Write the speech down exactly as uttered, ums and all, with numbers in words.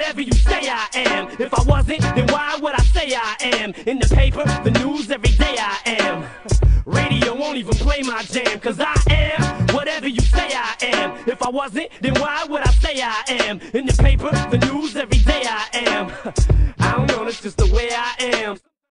whatever you say I am. If I wasn't, then why would I say I am? In the paper, the news, every day I am. Radio won't even play my jam, cause I am whatever you say I am. If I wasn't, then why would I say I am? In the paper, the news,